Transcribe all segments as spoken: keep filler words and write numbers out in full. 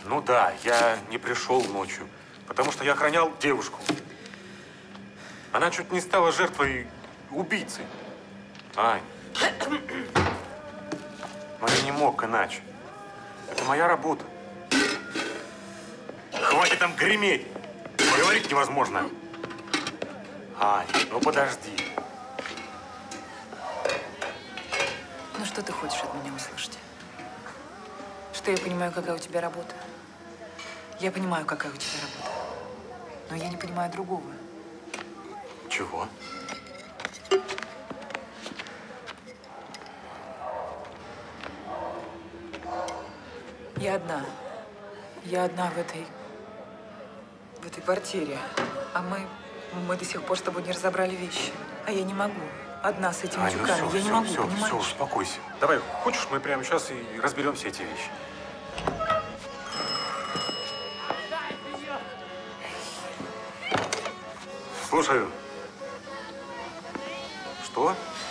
Ну да, я не пришел ночью, потому что я охранял девушку. Она чуть не стала жертвой убийцы. Ань. Но я не мог иначе. Это моя работа. Хватит там греметь. Поговорить невозможно. Ань, ну подожди. Ну что ты хочешь от меня услышать? Что я понимаю, какая у тебя работа? Я понимаю, какая у тебя работа. Но я не понимаю другого. Чего? Я одна. Я одна в этой… в этой квартире. А мы… мы до сих пор с тобой не разобрали вещи. А я не могу. Одна с этими Ань, ну тюками. все, я все, не могу, все, понимаешь? все, успокойся. Давай, хочешь, мы прямо сейчас и разберем все эти вещи. Слушаю. Что?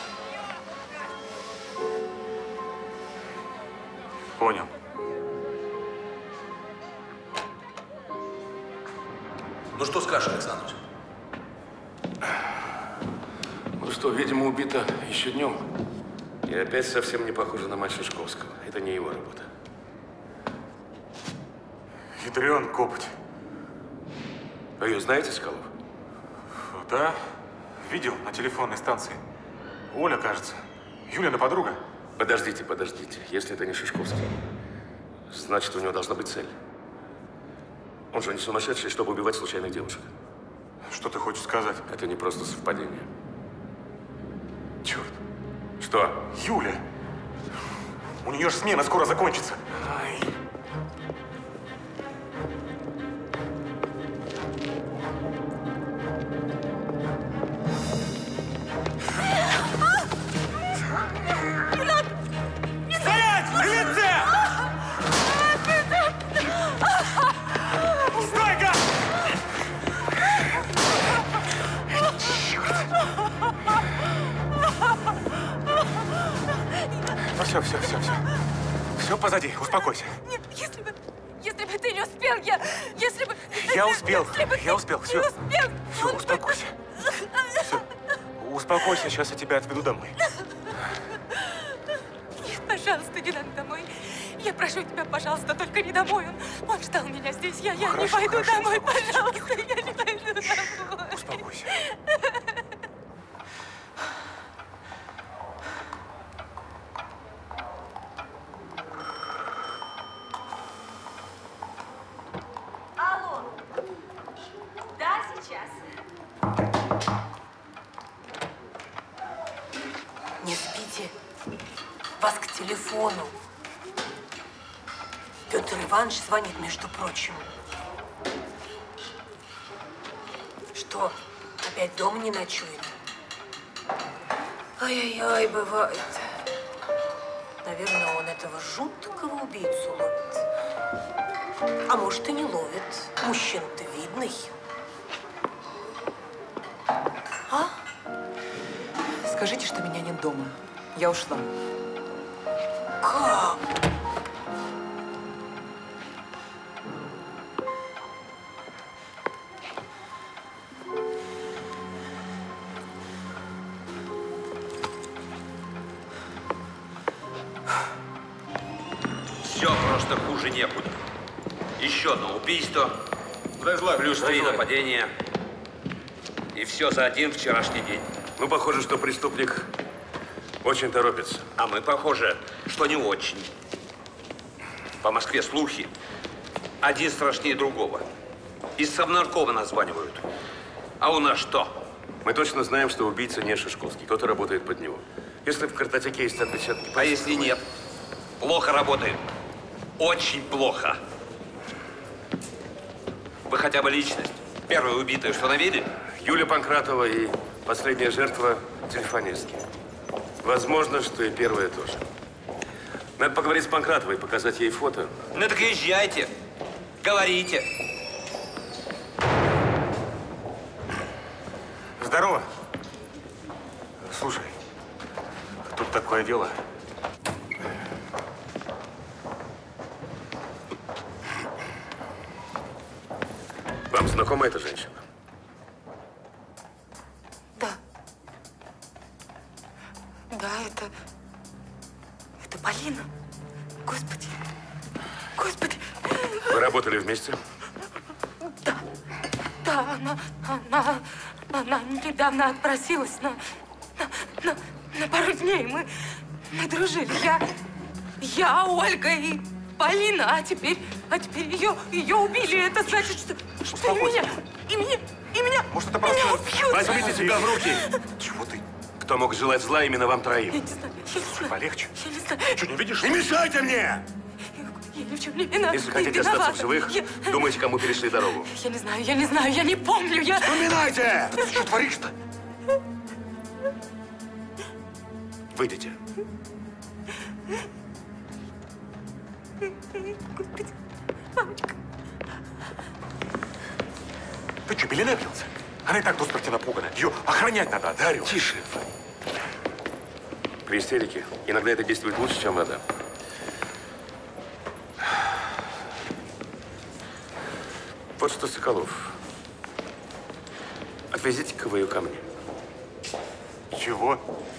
Понял. Ну что скажешь, Александрович? Ну что, видимо, убита еще днем. И опять совсем не похоже на мать Шишковского. Это не его работа. Ядрен копоть. А ее знаете, Скалов? Да, видел на телефонной станции. Оля, кажется. Юлина подруга. Подождите, подождите. Если это не Шишковский, значит, у него должна быть цель. Он же не сумасшедший, чтобы убивать случайных девушек. Что ты хочешь сказать? Это не просто совпадение. Черт. Что? Юля. У нее же смена скоро закончится. Ай. Стоять! Милиция! Стой, гад! Ну все, все, все, все. Все позади, успокойся. Нет, если бы, если бы ты не успел, я, если бы… Я успел, если бы я ты успел, не все. успел, Все, он бы- успокойся. Все. Успокойся, сейчас я тебя отведу домой. Нет, пожалуйста, не надо домой. Я прошу тебя, пожалуйста, только не домой. Он, он ждал меня здесь. Я, я Хорошо, не пойду хорошо, домой, успокойся. пожалуйста. Я не пойду домой. Успокойся. Алло. Да, сейчас. Не спите. Вас к телефону. Петр Иванович звонит, между прочим. Что, опять дома не ночует? Ай-яй-яй, бывает. Наверное, он этого жуткого убийцу ловит. А может, и не ловит. Мужчина-то видный. А? Скажите, что меня нет дома. Я ушла. Как? Все просто хуже некуда. Еще одно убийство, плюс три нападения. И все за один вчерашний день. Ну, похоже, что преступник очень торопится. А мы, похоже, что не очень. По Москве слухи. Один страшнее другого. Из Совнаркома названивают. А у нас что? Мы точно знаем, что убийца не Шишковский. Кто-то работает под него. Если в картотеке есть отпечатки… А если нет? Плохо работает. Очень плохо. Вы хотя бы личность. Первая убитая установили? Юлия Панкратова и последняя жертва Тельфаневский. Возможно, что и первая тоже. Надо поговорить с Панкратовой, показать ей фото. Ну так езжайте. Говорите. Здорово. Слушай, тут такое дело. Вам знакома эта женщина? Да. Да, это... Это Полина. Господи. Господи. Вы работали вместе? Да. Да, она... Она... Она недавно отпросилась на... На, на, на пару дней. Мы... Мы дружили. Я... Я, Ольга и Полина. А теперь... А теперь ее... Ее убили. Это значит, что... Что и меня... И меня... И меня... Может, это просто... Меня убьют. Возьмите себя в руки! Чего ты? Кто мог желать зла именно вам троим? Я не знаю. Я не знаю. Полегче. Я не знаю. Что, не видишь? Не мешайте мне! Я, я ни в чем не виновата. Если хотите виновата. остаться в живых, Я... думайте, кому перешли дорогу. Я не знаю, я не знаю, я не помню, я... Вспоминайте! Ты что творишь-то? Выйдите. Господи, мамочка. Ты что, беленепился? Она и так до смерти напугана. Ее охранять надо, Дарью. Тише. При истерике иногда это действует лучше, чем вода. Вот что, Соколов. Отвезите-ка вы ее ко мне. Чего?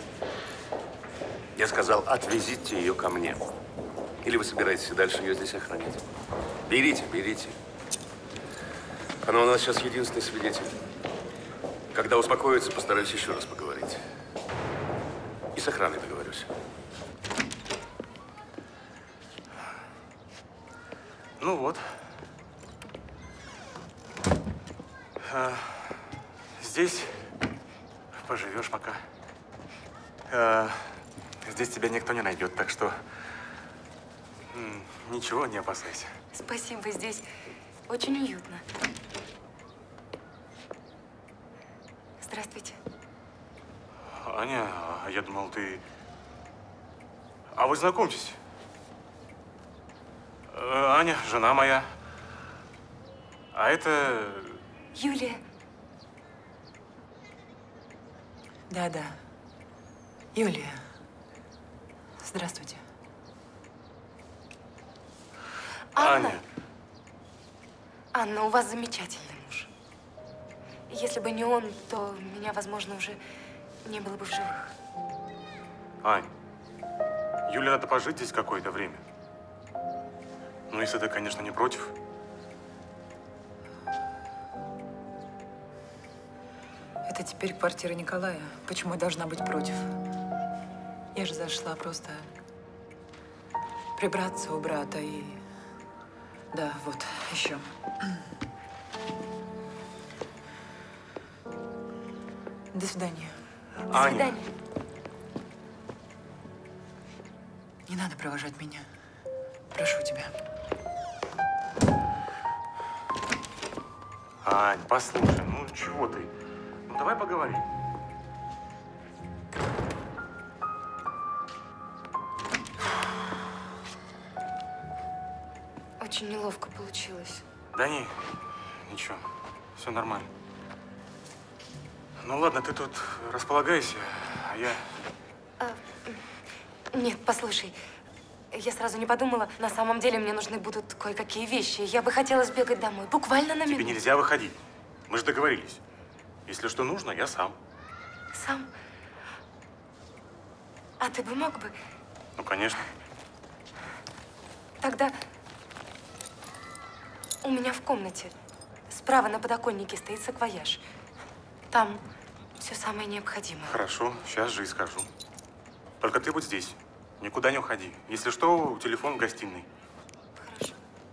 Я сказал, отвезите ее ко мне. Или вы собираетесь дальше ее здесь охранять? Берите, берите. Она у нас сейчас единственный свидетель. Когда успокоится, постараюсь еще раз поговорить. И с охраной договорюсь. Ну вот. А, здесь поживешь пока. А, здесь тебя никто не найдет, так что м, ничего, не опасайся. Спасибо, здесь очень уютно. Здравствуйте. Аня, а я думал, ты... А вы знакомьтесь. Э, Аня, жена моя. А это... Юлия. Да-да. Юлия. Здравствуйте. Анна. Аня. Анна, у вас замечательный муж. Если бы не он, то меня, возможно, уже не было бы в живых. Ань, Юле надо пожить здесь какое-то время. Ну, если ты, конечно, не против. Это теперь квартира Николая. Почему я должна быть против? Я же зашла просто прибраться у брата и... Да, вот, еще. До свидания. До Аня. свидания. Не надо провожать меня. Прошу тебя. Ань, послушай, ну чего ты? Ну давай поговорим. Очень неловко получилось. Да не, ничего, все нормально. Ну ладно, ты тут располагайся, а я... А, нет, послушай, я сразу не подумала. На самом деле мне нужны будут кое-какие вещи. Я бы хотела сбегать домой, буквально на минуту. Тебе нельзя выходить. Мы же договорились. Если что нужно, я сам. Сам? А ты бы мог бы? Ну, конечно. Тогда у меня в комнате справа на подоконнике стоит саквояж. Там все самое необходимое. Хорошо, сейчас же и скажу. Только ты будь здесь. Никуда не уходи. Если что, телефон в гостиной. Хорошо.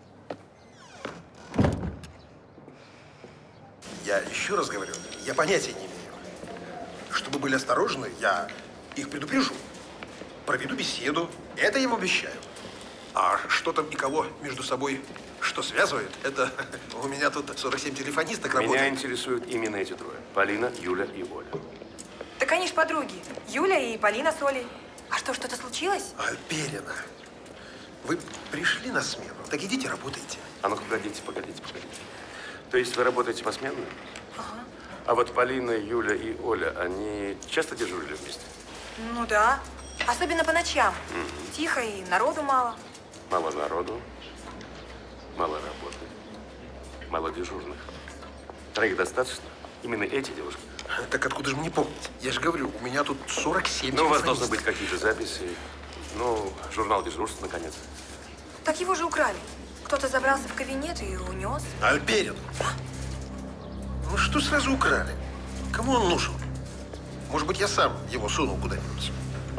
Я еще раз говорю, я понятия не имею. Чтобы были осторожны, я их предупрежу. Проведу беседу. Это я им обещаю. А что там и кого между собой что связывает, это у меня тут сорок семь телефонисток работает. Меня интересуют именно эти трое. Полина, Юля и Оля. Так они ж подруги. Юля и Полина с Олей. А что, что-то случилось? Альперина, вы пришли на смену, так идите работайте. А ну, погодите, погодите, погодите. То есть вы работаете посменно? Ага. А вот Полина, Юля и Оля, они часто дежурили вместе? Ну да. Особенно по ночам. Угу. Тихо и народу мало. Мало народу, мало работы, мало дежурных. Троих достаточно? Именно эти девушки? Так откуда же мне помнить? Я же говорю, у меня тут сорок семь. Ну, у вас должны быть какие-то записи. Ну, журнал дежурств, наконец. Так его же украли. Кто-то забрался в кабинет и унес. Альперин. Ну что сразу украли? Кому он нужен? Может быть, я сам его сунул куда-нибудь.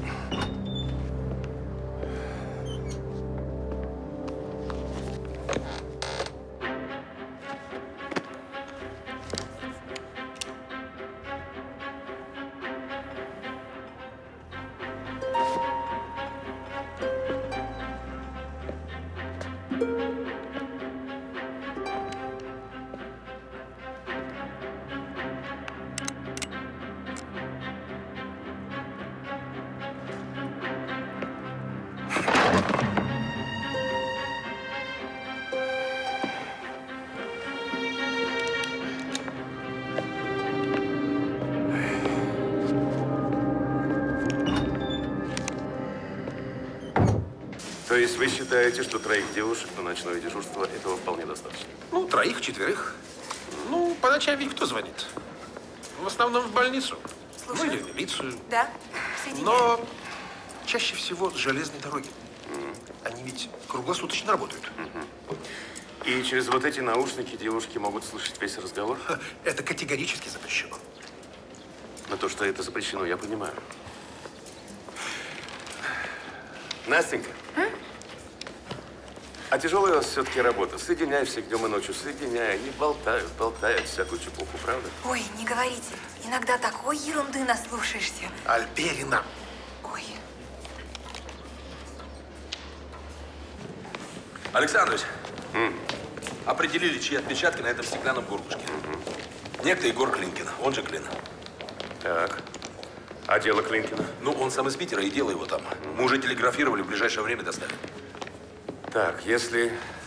То есть вы считаете, что троих девушек на ночное дежурство этого вполне достаточно? Ну, троих, четверых. Ну, по ночам ведь кто звонит? В основном в больницу. Слушаю. Ну, или в милицию. Да, соединяю. Но чаще всего с железной дороги. Mm. Они ведь круглосуточно работают. Mm-hmm. И через вот эти наушники девушки могут слышать весь разговор? Это категорически запрещено. Но то, что это запрещено, я понимаю. Настенька, а, а тяжелая у вас все-таки работа. Соединяй всех днем и ночью, соединяй. Они болтают, болтают всякую чепуху, правда? Ой, не говорите. Иногда такой ерунды наслушаешься. Альперина. Ой. Александрович, mm. определили, чьи отпечатки на этом стеклянном горлышке. Mm-hmm. Некто Егор Клинкин, он же Клин. Так. А дело Клинкина? Ну, он сам из Питера, и дело его там. Mm-hmm. Мы уже телеграфировали, в ближайшее время доставим. Так, если...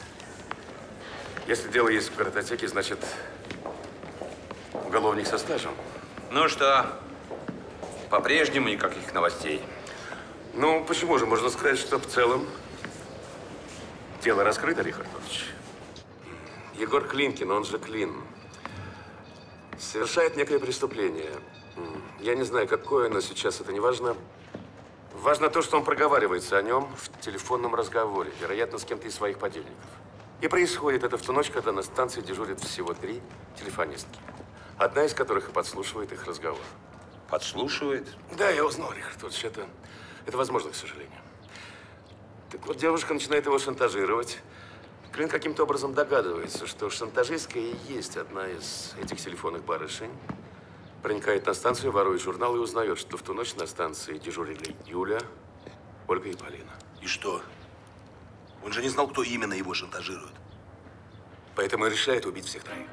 Если дело есть в картотеке, значит, уголовник со стажем. Ну что, по-прежнему никаких новостей? Ну, почему же? Можно сказать, что в целом дело раскрыто, Рихард Ильич. Егор Клинкин, он же Клин, совершает некое преступление. Я не знаю, какое, но сейчас это не важно. Важно то, что он проговаривается о нем в телефонном разговоре, вероятно, с кем-то из своих подельников. И происходит это в ту ночь, когда на станции дежурят всего три телефонистки, одна из которых и подслушивает их разговор. Подслушивает? Да, я узнал, Рихард Ильич, это, это возможно, к сожалению. Так вот, девушка начинает его шантажировать. Клин каким-то образом догадывается, что шантажистка и есть одна из этих телефонных барышень. Проникает на станцию, ворует журнал и узнает, что в ту ночь на станции дежурили Юля, Ольга и Полина. И что? Он же не знал, кто именно его шантажирует. Поэтому и решает убить всех троих.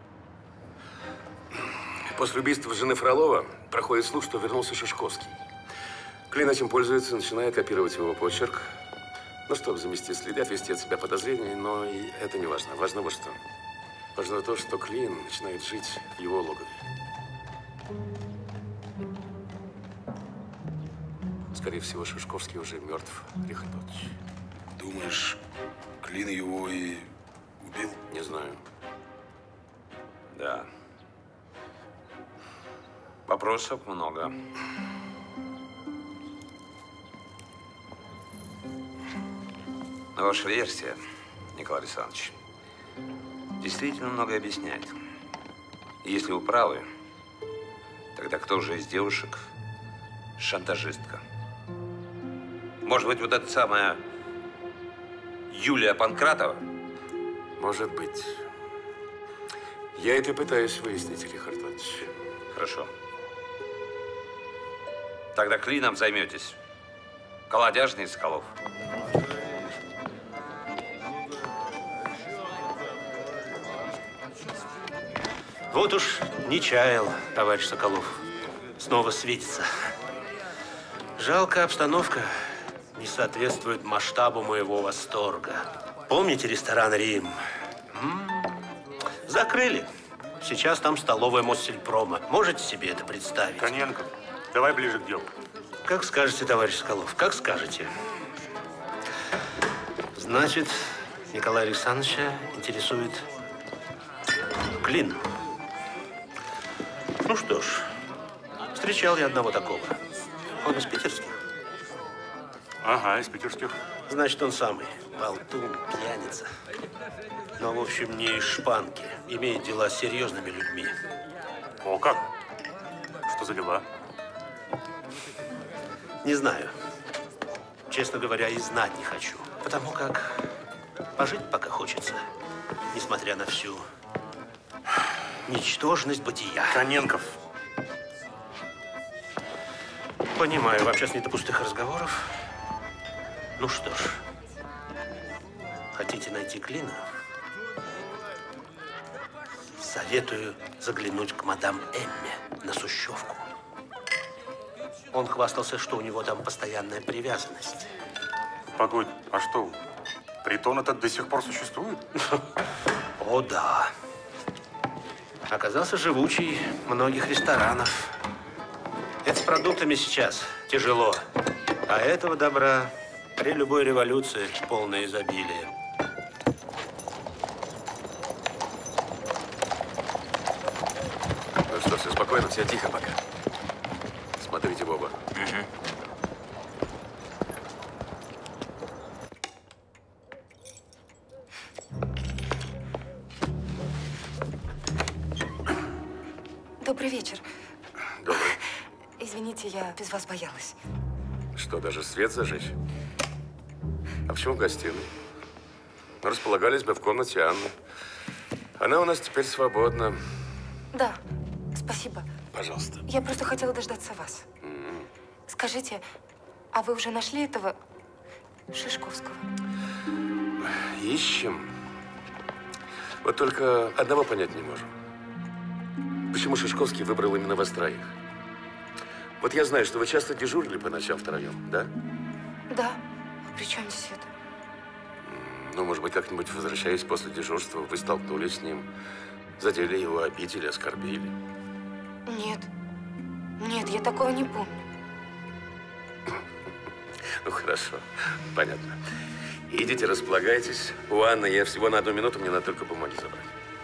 После убийства жены Фролова проходит слух, что вернулся Шишковский. Клин этим пользуется, начинает копировать его почерк. Ну, чтобы замести следы, отвести от себя подозрения, но и это не важно. Важно вот что. Важно то, что Клин начинает жить в его логове. Скорее всего, Шишковский уже мертв, Рихард Ильич. Думаешь, Клин его и убил? Не знаю. Да. Вопросов много. Но ваша версия, Николай Александрович, действительно многое объясняет. И если вы правы, тогда кто же из девушек шантажистка? Может быть, вот эта самая Юлия Панкратова? Может быть. Я это пытаюсь выяснить, Рихард Ильич. Хорошо. Тогда Клином займетесь. Колодяжный Соколов. Вот уж не чаял, товарищ Соколов. Снова светится. Жалко, обстановка не соответствует масштабу моего восторга. Помните ресторан «Рим»? М-м-м. Закрыли. Сейчас там столовая Моссельпрома. Можете себе это представить? Коненко, давай ближе к делу. Как скажете, товарищ Соколов, как скажете. Значит, Николая Александровича интересует Клин. Ну что ж, встречал я одного такого. Он из питерских. Ага, из питерских. Значит, он самый. Болтун, пьяница. Но, в общем, не из шпанки. Имеет дела с серьезными людьми. О, как? Что за дела? Не знаю. Честно говоря, и знать не хочу. Потому как пожить пока хочется. Несмотря на всю ничтожность бытия. Коненков. Понимаю, вообще не до пустых разговоров. Ну что ж, хотите найти Клина? Советую заглянуть к мадам Эмме на Сущевку. Он хвастался, что у него там постоянная привязанность. Погодь, а что, притон этот до сих пор существует? О, да. Оказался живучий многих ресторанов. Это с продуктами сейчас тяжело. А этого добра при любой революции полное изобилие. Ну что, все спокойно, все тихо пока. Смотрите в оба. Угу. Добрый вечер. Добрый. Извините, я без вас боялась. Что, даже свет зажечь? А почему в гостиной? Мы располагались бы в комнате Анны. Она у нас теперь свободна. Да, спасибо. Пожалуйста. Я просто хотела дождаться вас. Mm-hmm. Скажите, а вы уже нашли этого Шишковского? Ищем. Вот только одного понять не можем. Почему Шишковский выбрал именно вас троих? Вот я знаю, что вы часто дежурили по ночам втроем, да? Да. При чем здесь это? Ну, может быть, как-нибудь, возвращаясь после дежурства, вы столкнулись с ним, задели его, обидели, оскорбили? Нет. Нет, я такого не помню. Ну, хорошо. Понятно. Идите, располагайтесь. У Анны я всего на одну минуту, мне надо только бумаги забрать.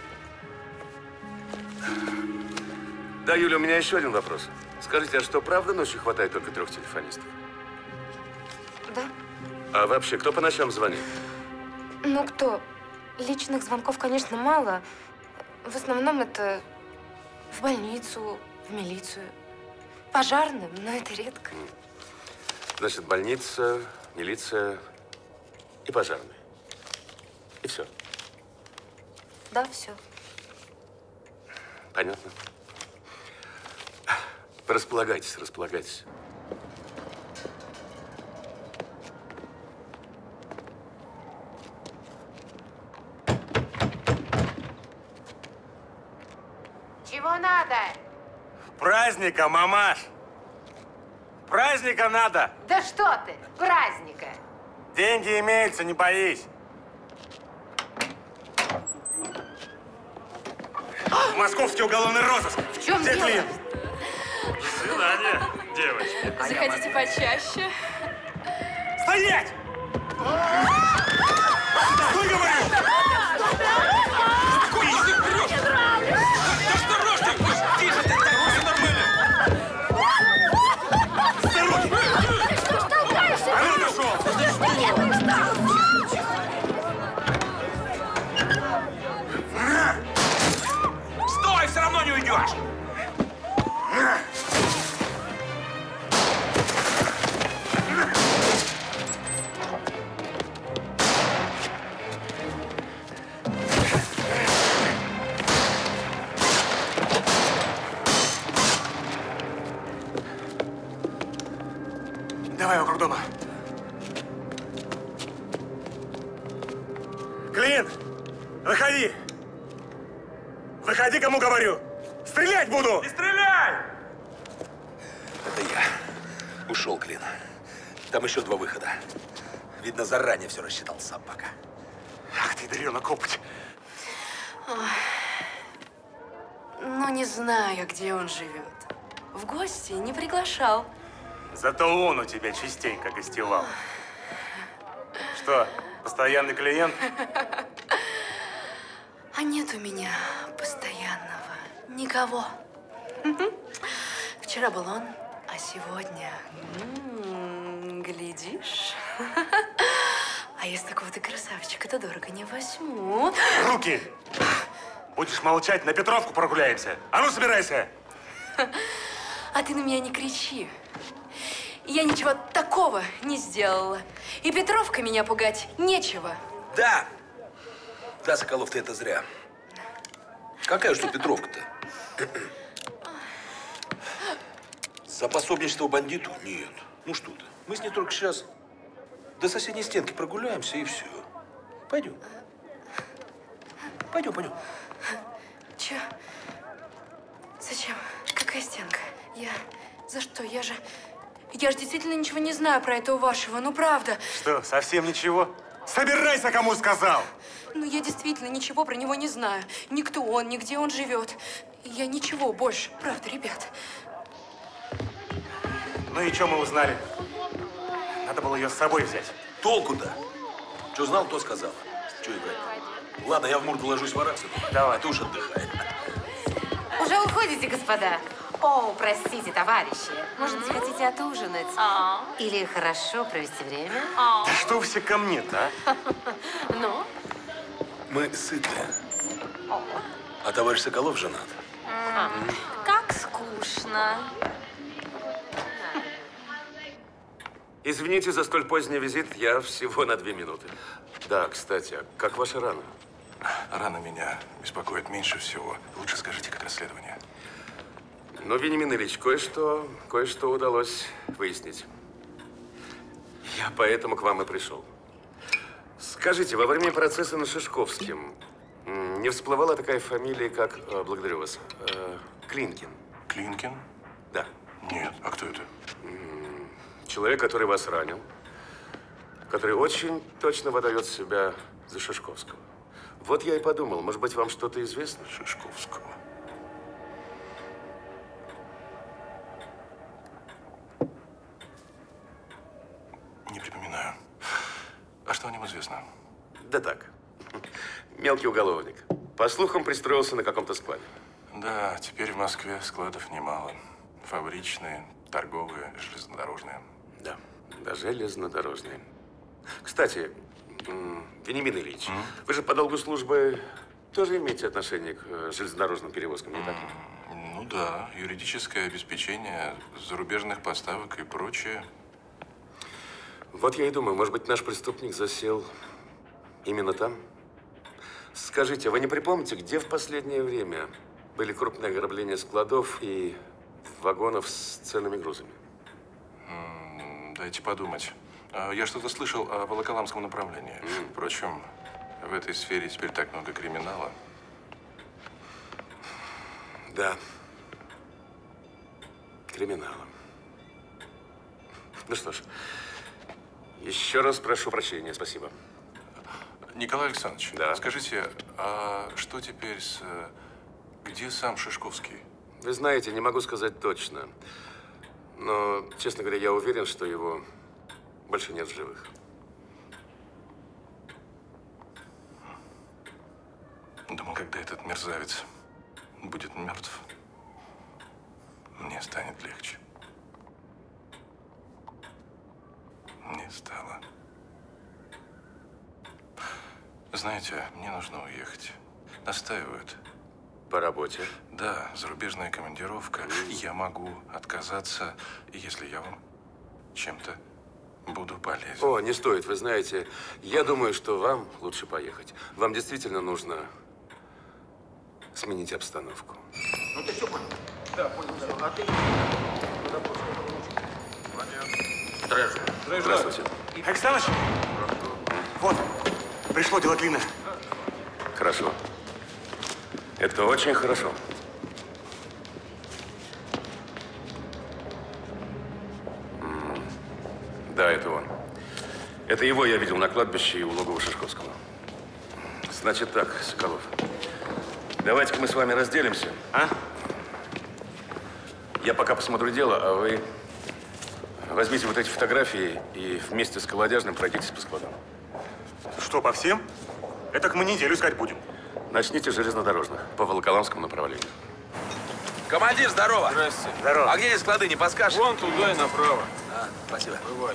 Да, Юля, у меня еще один вопрос. Скажите, а что, правда ночью хватает только трех телефонистов? Да. А вообще, кто по ночам звонит? Ну, кто? Личных звонков, конечно, мало. В основном это в больницу, в милицию. Пожарным, но это редко. Значит, больница, милиция и пожарные. И все. Да, все. Понятно. Располагайтесь, располагайтесь. Чего надо? Праздника, мамаш! Праздника надо! Да что ты, праздника! Деньги имеются, не боись. Московский уголовный розыск. В чем Где дело? Клин? До свидания, девочки. Заходите почаще. Стоять! Стой, говорю! Да что рожь ты? Тише ты, так все нормально. Что ж толкаешься? А ну, пошел! Нет, ты встал! Стой, все равно не уйдешь. Давай вокруг дома. Клин, выходи. Выходи, кому говорю. Стрелять буду. Не стреляй! Это я. Ушел, Клин. Там еще два выхода. Видно, заранее все рассчитал сам пока. Ах ты, дрена копоть. Ну, не знаю, где он живет. В гости не приглашал. Зато он у тебя частенько гостевал. Что, постоянный клиент? А нет у меня постоянного никого. Вчера был он, а сегодня… М-м, глядишь? А если такого-то красавчика-то дорого не возьму. Руки! Будешь молчать, на Петровку прогуляемся. А ну, собирайся! А ты на меня не кричи. Я ничего такого не сделала. И Петровка меня пугать нечего. Да! Да, Соколов, ты это зря. Какая что Петровка-то? За пособничество бандиту? Нет. Ну что ты? Мы с ней только сейчас до соседней стенки прогуляемся и все. Пойдем. Пойдем, пойдем. Че? Зачем? Какая стенка? Я… За что? Я же… Я же действительно ничего не знаю про этого вашего. Ну, правда. Что, совсем ничего? Собирайся, кому сказал! Ну, я действительно ничего про него не знаю. Ни кто он, ни где он живет. Я ничего больше. Правда, ребят. Ну и что мы узнали? Надо было ее с собой взять. Толку-то? Что знал, то сказала. Что играть? Ладно, я в Мурду ложусь вораться. Давай. А ты уж отдыхай. Уже уходите, господа? О, простите, товарищи. Может быть, хотите отужинать? Или хорошо провести время? Да что вы все ко мне-то, а? Ну? Мы сытые. А товарищ Соколов женат. Как скучно. Извините за столь поздний визит, я всего на две минуты. Да, кстати, а как ваша рана? Рана меня беспокоит меньше всего. Лучше скажите, как расследование. Ну, Вениамин Ильич, кое-что, кое-что удалось выяснить. Я поэтому к вам и пришел. Скажите, во время процесса над Шишковским м, не всплывала такая фамилия, как, э, благодарю вас, э, Клинкин? Клинкин? Да. Нет. А кто это? М, Человек, который вас ранил, который очень точно выдает себя за Шишковского. Вот я и подумал, может быть, вам что-то известно? Шишковского. Не припоминаю. А что о нем известно? Да так. Мелкий уголовник. По слухам, пристроился на каком-то складе. Да, теперь в Москве складов немало. Фабричные, торговые, железнодорожные. Да, да, железнодорожные. Кстати, м, Вениамин Ильич, М? вы же по долгу службы тоже имеете отношение к э, железнодорожным перевозкам, не так ли? Ну да, юридическое обеспечение зарубежных поставок и прочее. Вот я и думаю, может быть, наш преступник засел именно там? Скажите, а вы не припомните, где в последнее время были крупные ограбления складов и вагонов с ценными грузами? М, Дайте подумать. А, Я что-то слышал о Волоколамском направлении. Впрочем, в этой сфере теперь так много криминала. Да. Криминала. Ну что ж, еще раз прошу прощения, спасибо. Николай Александрович, Да. скажите, а что теперь с… Где сам Шишковский? Вы знаете, не могу сказать точно. Но, честно говоря, я уверен, что его больше нет в живых. Думал, когда этот мерзавец будет мертв, мне станет легче. Не стало. Знаете, мне нужно уехать. Настаивают. По работе? Да, зарубежная командировка. Я могу отказаться, если я вам чем-то буду полезен. О, не стоит, вы знаете. Я думаю, что вам лучше поехать. Вам действительно нужно сменить обстановку. Ну ты все понял? Да, понял. А ты? Здравствуйте. Здравствуйте. Александрович, вот, пришло дело длинное. Хорошо. Это очень хорошо. М, Да, это он. Это его я видел на кладбище и у логова Шишковского. Значит так, Соколов. Давайте-ка мы с вами разделимся. А? Я пока посмотрю дело, а вы возьмите вот эти фотографии и вместе с колодяжным пройдитесь по складам. Что, по всем? Это мы неделю искать будем. Начните с железнодорожных, по Волоколамскому направлению. Командир, здорово. Здравствуйте. Здорово. А где здесь склады, не подскажешь? Вон туда и направо. А, спасибо. Бывай.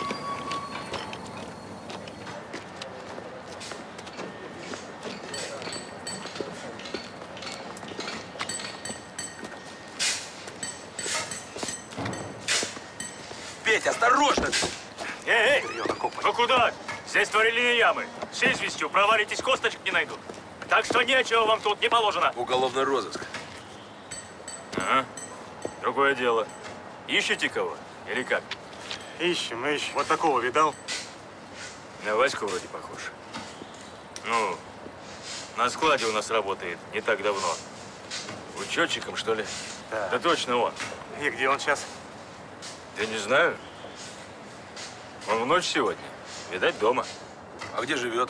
Петь, осторожно! Эй, эй! Ну куда? Здесь творили ямы. С известью провалитесь, косточек не найдут. Так что нечего вам тут не положено. Уголовный розыск. Ага. Другое дело. Ищете кого? Или как? Ищем, ищем. Вот такого видал? На Ваську вроде похож. Ну, на складе у нас работает не так давно. Учетчиком, что ли? Да. Да точно он. И где он сейчас? Я не знаю. Он в ночь сегодня. Видать, дома. А где живет?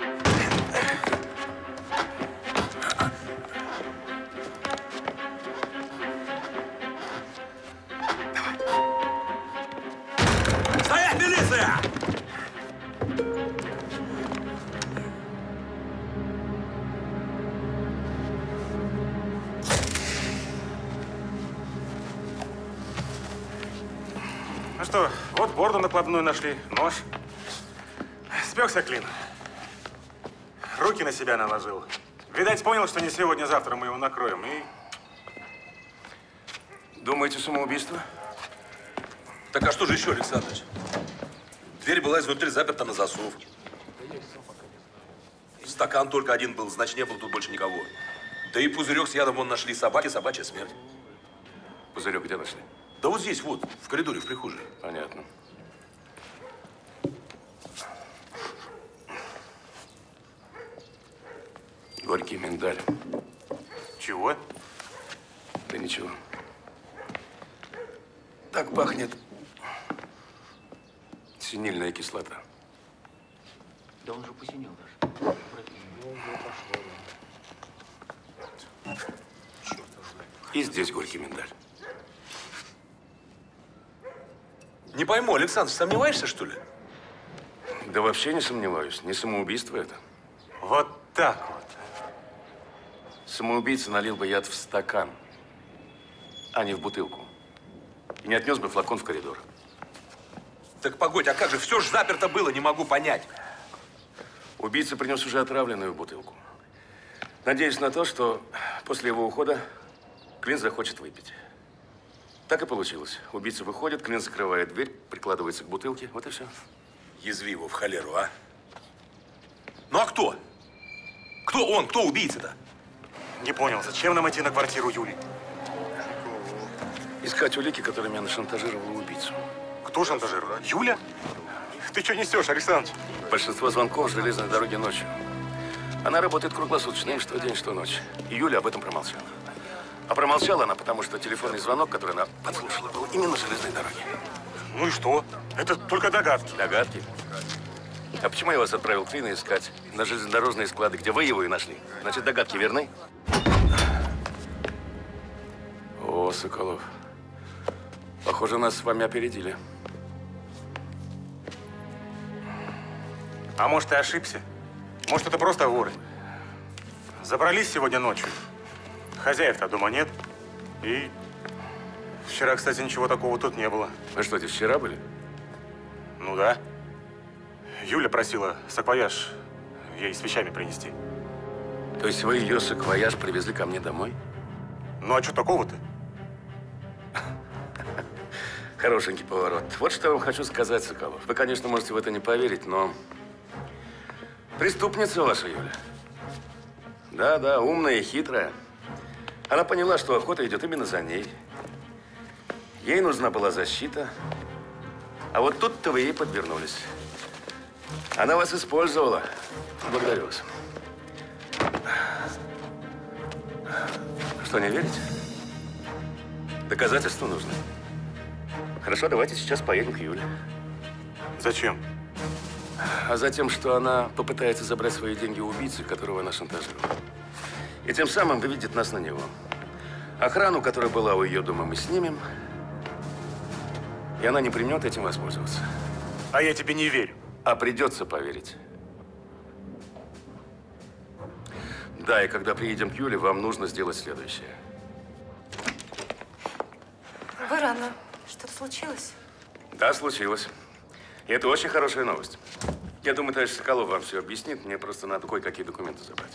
Стоять, милиция! Ну что, вот борду накладную нашли, нож. Спекся клин. Руки на себя наложил. Видать, понял, что не сегодня-завтра мы его накроем. И... Думаете, самоубийство? Так а что же еще, Александрович? Дверь была изнутри заперта на засов. Стакан только один был, значит, не было тут больше никого. Да и пузырек с ядом вон нашли. Собаки, собачья смерть. Пузырек где нашли? Да вот здесь, вот, в коридоре, в прихожей. Понятно. Горький миндаль. Чего? Да ничего. Так пахнет синильная кислота. Да он же посинел даже. И здесь горький миндаль. Не пойму, Александр, сомневаешься, что ли? Да вообще не сомневаюсь. Не самоубийство это. Вот так вот. Самоубийца налил бы яд в стакан, а не в бутылку. И не отнес бы флакон в коридор. Так погодь, а как же? Все же заперто было, не могу понять. Убийца принес уже отравленную бутылку. Надеюсь на то, что после его ухода Клин захочет выпить. Так и получилось. Убийца выходит, Клин закрывает дверь, прикладывается к бутылке. Вот и все. Язви его в холеру, а? Ну а кто? Кто он? Кто убийца-то? Не понял, зачем нам идти на квартиру Юли? Искать улики, которыми она шантажировала убийцу. Кто шантажировал? Юля? Ты что несешь, Александр? Большинство звонков с железной дороги ночью. Она работает круглосуточно, им что день, что ночь. И Юля об этом промолчала. А промолчала она, потому что телефонный звонок, который она подслушала, был именно с железной дороги. Ну и что? Это только догадки. Догадки? А почему я вас отправил Клина искать на железнодорожные склады, где вы его и нашли? Значит, догадки верны? О, Соколов. Похоже, нас с вами опередили. А может, ты ошибся? Может, это просто воры? Забрались сегодня ночью. Хозяев-то дома нет. И вчера, кстати, ничего такого тут не было. Вы что, здесь вчера были? Ну да. Юля просила саквояж ей с вещами принести. То есть вы ее саквояж привезли ко мне домой? Ну а что такого-то? Хорошенький поворот. Вот что я вам хочу сказать, Соколов. Вы, конечно, можете в это не поверить, но преступница ваша Юля. Да-да, умная и хитрая. Она поняла, что охота идет именно за ней. Ей нужна была защита. А вот тут-то вы ей подвернулись. Она вас использовала. Благодарю вас. Что, не верите? Доказательства нужны. Хорошо, давайте сейчас поедем к Юле. Зачем? А затем, что она попытается забрать свои деньги у убийцы, которого она шантажировала. И тем самым выведет нас на него. Охрану, которая была у ее дома, мы снимем. И она не примет этим воспользоваться. А я тебе не верю. А придется поверить. Да, и когда приедем к Юле, вам нужно сделать следующее. странно. Что-то случилось? Да, случилось. И это очень хорошая новость. Я думаю, товарищ Соколов вам все объяснит. Мне просто надо кое-какие документы забрать.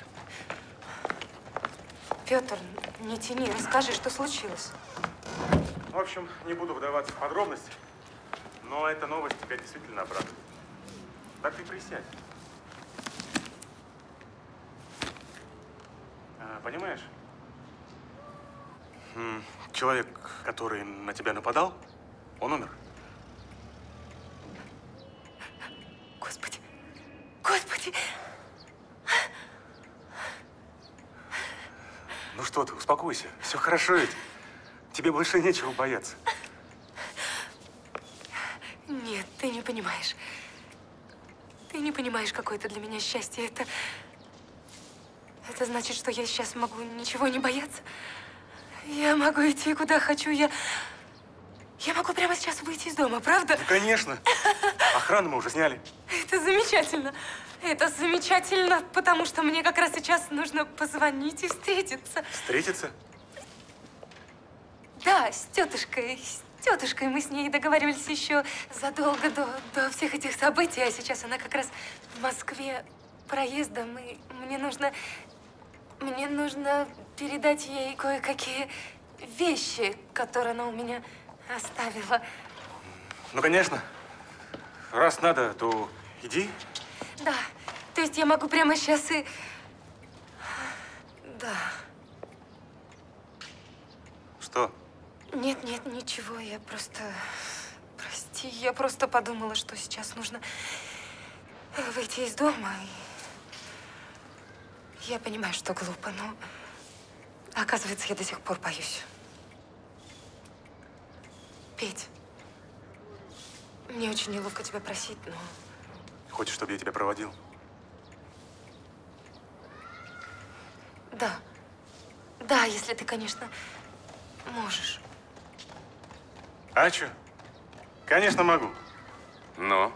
Петр, не тяни, расскажи, что случилось. В общем, не буду вдаваться в подробности, но эта новость тебя действительно обрадует. Так ты присядь. А, понимаешь? М, Человек, который на тебя нападал, он умер. Господи, Господи! Ну что ты, успокойся. Все хорошо ведь. Тебе больше нечего бояться. Нет, ты не понимаешь. Ты не понимаешь, какое это для меня счастье. Это… Это значит, что я сейчас могу ничего не бояться. Я могу идти куда хочу. Я… Я могу прямо сейчас выйти из дома, правда? Ну, конечно. Охрану мы уже сняли. Это замечательно. Это замечательно, потому что мне как раз сейчас нужно позвонить и встретиться. Встретиться? Да, с тетушкой. С тетушкой мы с ней договаривались еще задолго до, до всех этих событий, а сейчас она как раз в Москве проездом, и мне нужно… Мне нужно передать ей кое-какие вещи, которые она у меня оставила. Ну, конечно. Раз надо, то иди. Да, то есть я могу прямо сейчас и… Да. Что? Нет, нет, ничего, я просто… Прости, я просто подумала, что сейчас нужно выйти из дома. И я понимаю, что глупо, но оказывается, я до сих пор боюсь. Петь, мне очень неловко тебя просить, но… Хочешь, чтобы я тебя проводил? Да. Да, если ты, конечно, можешь. А что? Конечно, могу. Но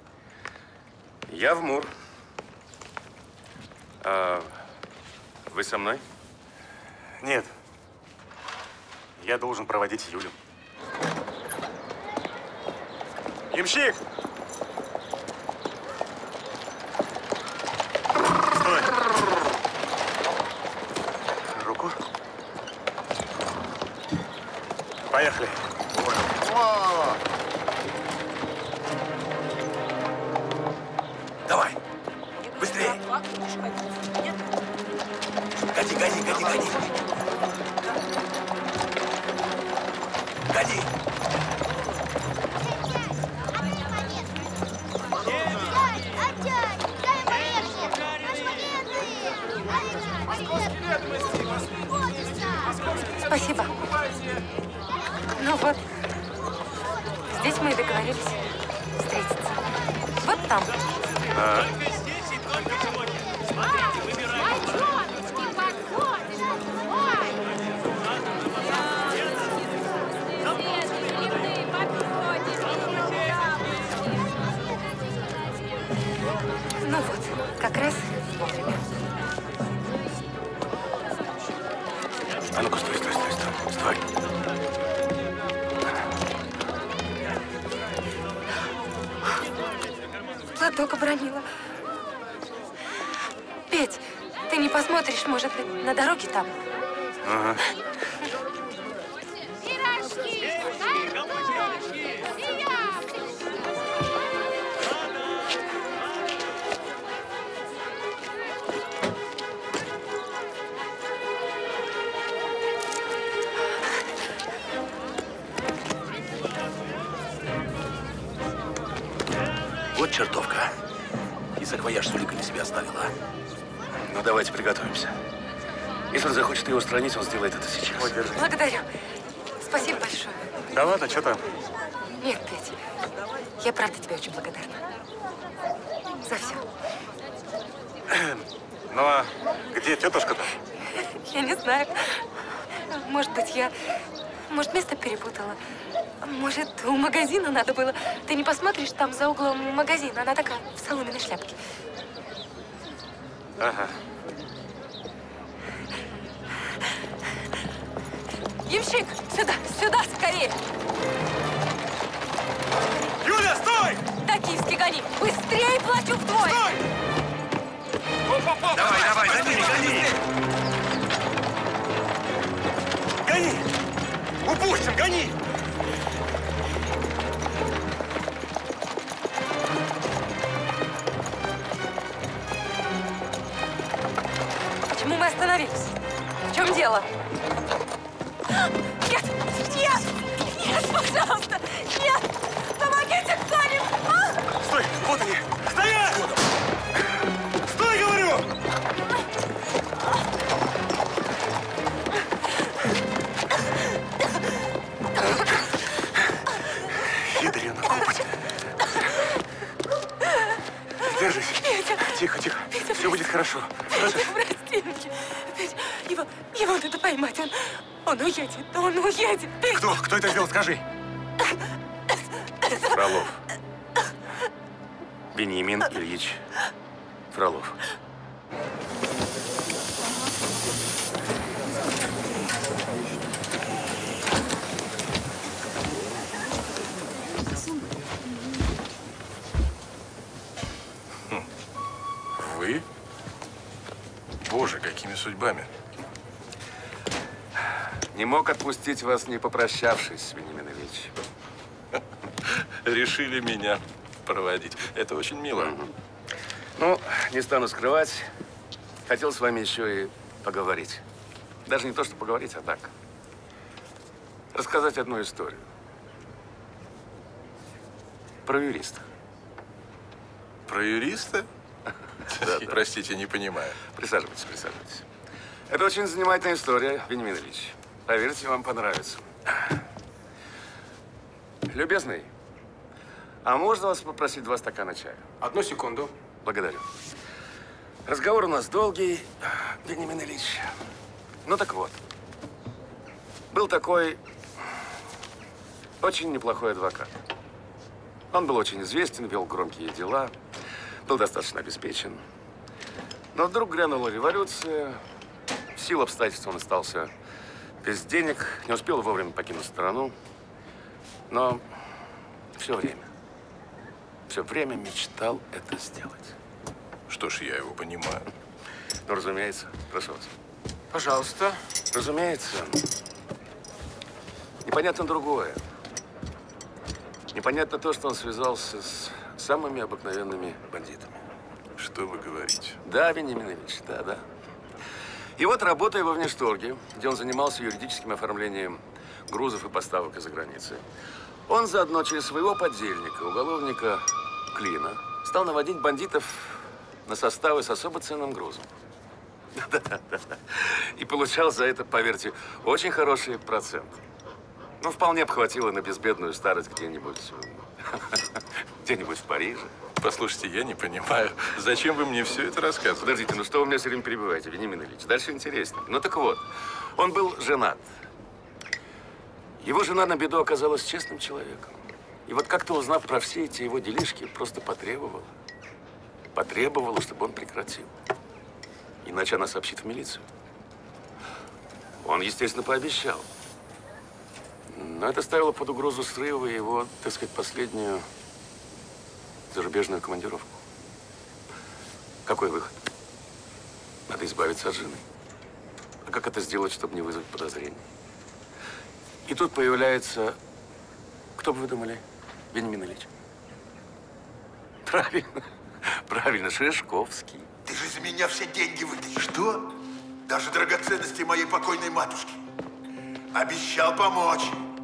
я в Мур. А вы со мной? Нет. Я должен проводить Юлю. Ямщик! Стой! Руку. Поехали. Давай, быстрее. Гони, гони, гони, гони. Гони. Спасибо. Ну вот, здесь мы и договорились встретиться. Вот там. А. Ну вот, как раз вовремя. А ну-ка, стой, стой, стой, стой, стой. Платок обронила. Петь, ты не посмотришь, может быть, на дороге там? Ага. Вот чертовка. И саквояж с уликами себе оставила. Ну, давайте приготовимся. Если он захочет ее устранить, он сделает это сейчас. Вот, держи. Благодарю. Спасибо большое. Да ладно, что там? Нет, Петя, я правда тебе очень благодарна. За все. Ну, а где тетушка-то? Я не знаю. Может быть, я… Может, место перепутала. Может, у магазина надо было. Ты не посмотришь, там за углом магазин. Она такая в соломенной шляпке. Ага. Ямщик, сюда, сюда, скорее! Юля, стой! Токийский, гони! Быстрее плачу вдвое! Стой! Давай, давай, за ними, гони! Гони! Упустим, гони! Почему мы остановились? В чем дело? Нет! Нет! Нет, пожалуйста! Нет! Помогите кто-нибудь! Стой! Вот они! Стоять! Стой, говорю! Ядрёна копоть. Держись. Петя! Тихо, тихо. Петя, Все будет хорошо. Петя, прости меня. Петя, его, его надо поймать. Он, он уедет, он уедет. Петя. Кто? Кто это сделал? Скажи. Фролов. Вениамин Ильич Фролов. Вы? Боже, какими судьбами? Не мог отпустить вас, не попрощавшись, Вениамин Ильич. Решили меня проводить. Это очень мило. Ну, не стану скрывать, хотел с вами еще и поговорить. Даже не то, что поговорить, а так. Рассказать одну историю. Про юриста. Про юриста? Да, да. Простите, не понимаю. Присаживайтесь, присаживайтесь. Это очень занимательная история, Вениамин Ильич. Поверьте, вам понравится. Любезный, а можно вас попросить два стакана чая? Одну секунду. Благодарю. Разговор у нас долгий, Вениамин Ильич. Ну так вот. Был такой очень неплохой адвокат. Он был очень известен, вел громкие дела, был достаточно обеспечен. Но вдруг грянула революция. В силу обстоятельств он остался без денег, не успел вовремя покинуть страну. Но все время, все время мечтал это сделать. Что ж, я его понимаю. Ну, разумеется. Прошу вас. Пожалуйста. Разумеется. Непонятно другое. Непонятно то, что он связался с самыми обыкновенными бандитами. Что вы говорите? Да, Вениамин Ильич, да, да. И вот, работая во внешторге, где он занимался юридическим оформлением грузов и поставок из-за границы, он заодно через своего подельника, уголовника Клина, стал наводить бандитов на составы с особо ценным грузом. Да-да-да. И получал за это, поверьте, очень хороший процент. Ну, вполне обхватило на безбедную старость где-нибудь, где-нибудь в Париже. Послушайте, я не понимаю, зачем вы мне все это рассказываете? Подождите, ну что вы меня все время перебиваете, Вениамин Ильич? Дальше интереснее. Ну так вот, он был женат. Его жена на беду оказалась честным человеком. И вот как-то узнав про все эти его делишки, просто потребовала. Потребовала, чтобы он прекратил. Иначе она сообщит в милицию. Он, естественно, пообещал. Но это ставило под угрозу срыва его, так сказать, последнюю зарубежную командировку. Какой выход? Надо избавиться от жены. А как это сделать, чтобы не вызвать подозрений? И тут появляется, кто бы вы думали, Вениамин Ильич? Правильно, правильно, Шишковский. Ты же из меня все деньги вытащишь. Что? Даже драгоценности моей покойной матушки. Обещал помочь.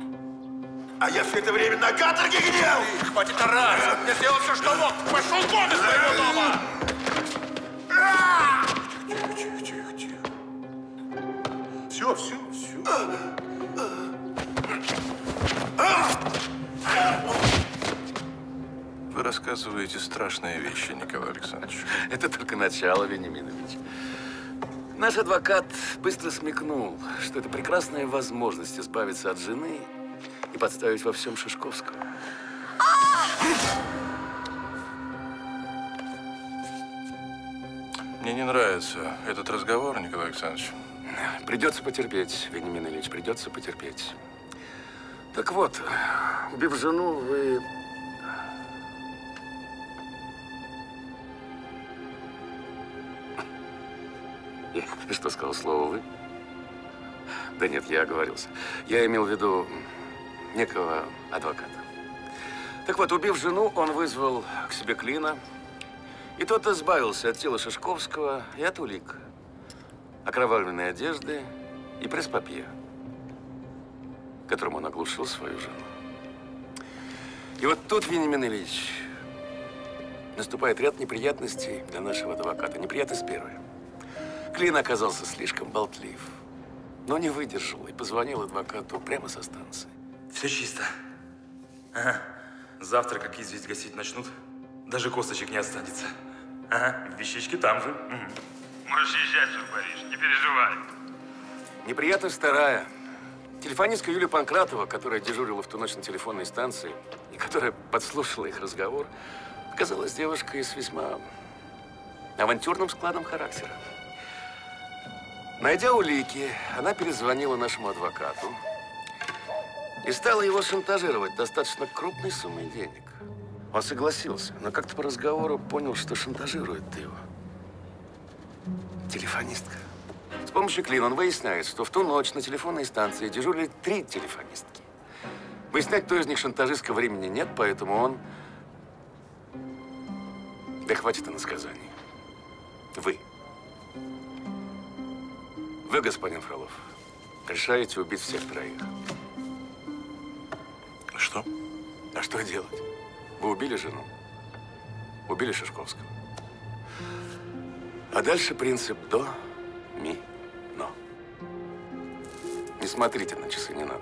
А я все это время на каторге гнил! Хватит орать! Я сделал все, что мог! Пошел вон из моего дома! Тихо, тихо, тихо. Все, все, все. Вы рассказываете страшные вещи, Николай Александрович. Это только начало, Вениамин Ильич. Наш адвокат быстро смекнул, что это прекрасная возможность избавиться от жены и подставить во всем Шишковского. Мне не нравится этот разговор, Николай Александрович. Придется потерпеть, Вениамин Ильич, придется потерпеть. Так вот, убив жену, вы… Я что сказал, слово «вы»? Да нет, я оговорился. Я имел в виду некого адвоката. Так вот, убив жену, он вызвал к себе Клина, и тот избавился от тела Шишковского и от улик, окровавленной одежды и пресс-папье, которым он оглушил свою жену. И вот тут, Вениамин Ильич, наступает ряд неприятностей для нашего адвоката. Неприятность первая. Клин оказался слишком болтлив, но не выдержал и позвонил адвокату прямо со станции. Все чисто. Ага. Завтра, как известь гасить начнут, даже косточек не останется. Ага. Вещички там же. Угу. Можешь езжать в Париж, не переживай. Неприятность вторая. Телефонистка Юлия Панкратова, которая дежурила в ту ночь на телефонной станции и которая подслушала их разговор, оказалась девушкой с весьма авантюрным складом характера. Найдя улики, она перезвонила нашему адвокату и стала его шантажировать достаточно крупной суммой денег. Он согласился, но как-то по разговору понял, что шантажирует его телефонистка. С помощью Клина он выясняет, что в ту ночь на телефонной станции дежурили три телефонистки. Выяснять, кто из них шантажистка, времени нет, поэтому он… Да хватит иносказаний. Вы. Вы, господин Фролов, решаете убить всех троих. Что? А что делать? Вы убили жену, убили Шишковского. А дальше принцип до, ми, но. Не смотрите на часы, не надо.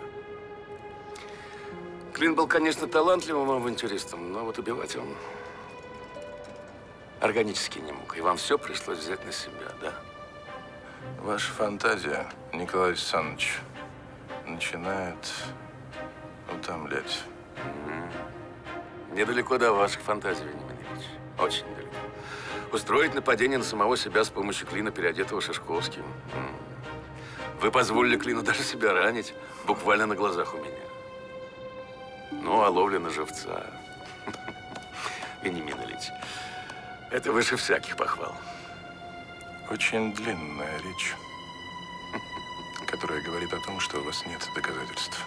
Клин был, конечно, талантливым авантюристом, но вот убивать он органически не мог. И вам все пришлось взять на себя, да? Ваша фантазия, Николай Александрович, начинает утомлять. Mm-hmm. Недалеко до ваших фантазий, Вениамин Ильич. Очень далеко. Устроить нападение на самого себя с помощью Клина, переодетого Шишковским. Mm. Вы позволили Клину даже себя ранить, буквально на глазах у меня. Ну, а ловля на живца. Вениамин Ильич, это выше всяких похвал. Очень длинная речь, которая говорит о том, что у вас нет доказательств.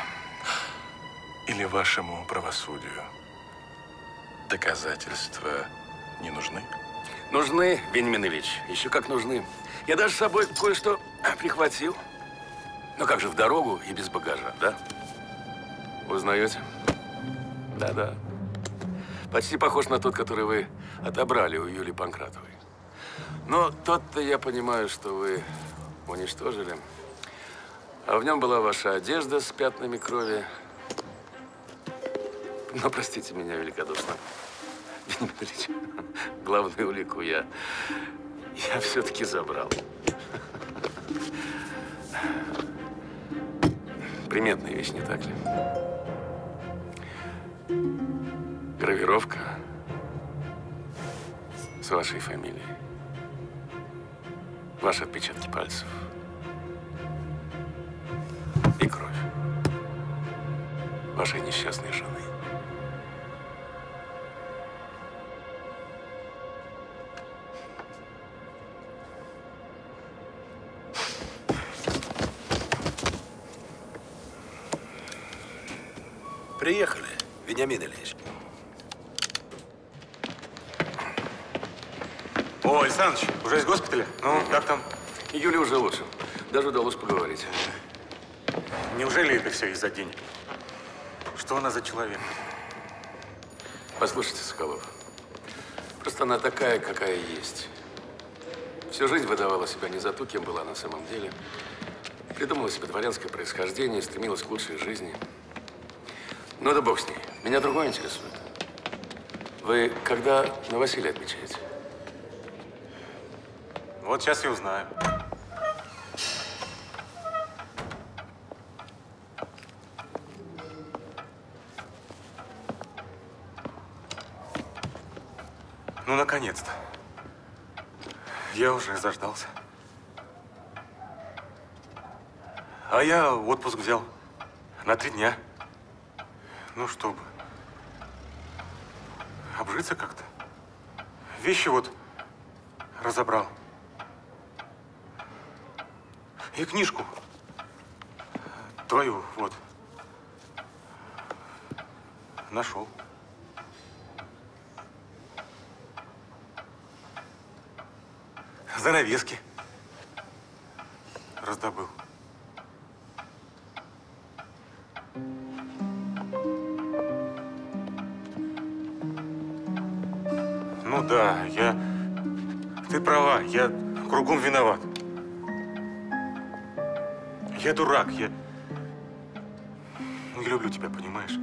Или вашему правосудию доказательства не нужны? Нужны, Вениамин Ильич, еще как нужны. Я даже с собой кое-что прихватил. Но как же в дорогу и без багажа, да? Узнаете? Да-да. Почти похож на тот, который вы отобрали у Юлии Панкратовой. Но тот-то я понимаю, что вы уничтожили. А в нем была ваша одежда с пятнами крови. Но простите меня великодушно, Вениамин Ильич, главную улику я, я все-таки забрал. Приметная вещь, не так ли? Гравировка с вашей фамилией. Ваши отпечатки пальцев. И кровь вашей несчастной жены. Приехали, Вениамин Ильич. О, Александрович, уже из госпиталя? Ну, как там? Юле уже лучше. Даже удалось поговорить. Неужели это все из-за денег? Что она за человек? Послушайте, Соколов, просто она такая, какая есть. Всю жизнь выдавала себя не за ту, кем была на самом деле. Придумала себе дворянское происхождение, стремилась к лучшей жизни. Ну да бог с ней. Меня другое интересует. Вы когда новоселье отмечаете? Вот сейчас и узнаю. Ну, наконец-то. Я уже заждался. А я отпуск взял на три дня. Ну, чтобы обжиться как-то. Вещи вот разобрал. И книжку твою вот нашел. Занавески раздобыл. Ну да, я... Ты права, я кругом виноват. Я дурак, я... Не люблю тебя, понимаешь?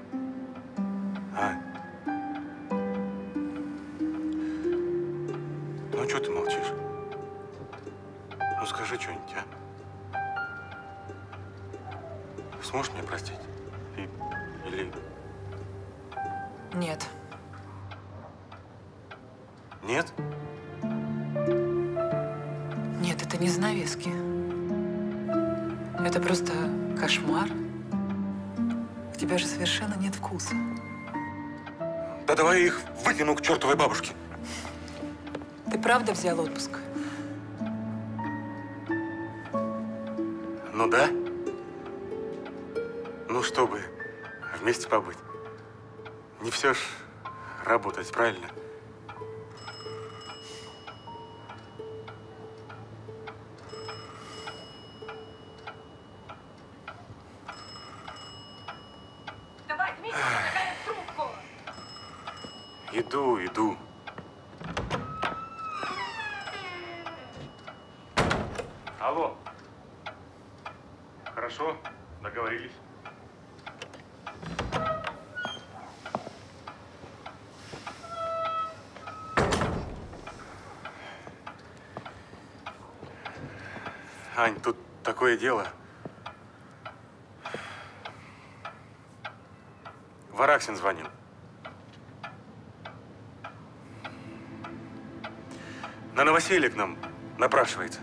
А? Ну, что ты молчишь? Ну, скажи что-нибудь, а? Сможешь меня простить? И... Или... Нет. Нет? Нет, это не занавески. Это просто кошмар. У тебя же совершенно нет вкуса. Да давай я их выкину к чертовой бабушке. Ты правда взял отпуск? Ну да. Ну, чтобы вместе побыть. Не все ж работать, правильно? Давай, Дмитрий, наконец трубку. Иду, иду. Алло. Хорошо, договорились. Ань, тут такое дело. Вараксин звонил. На новоселье к нам напрашивается.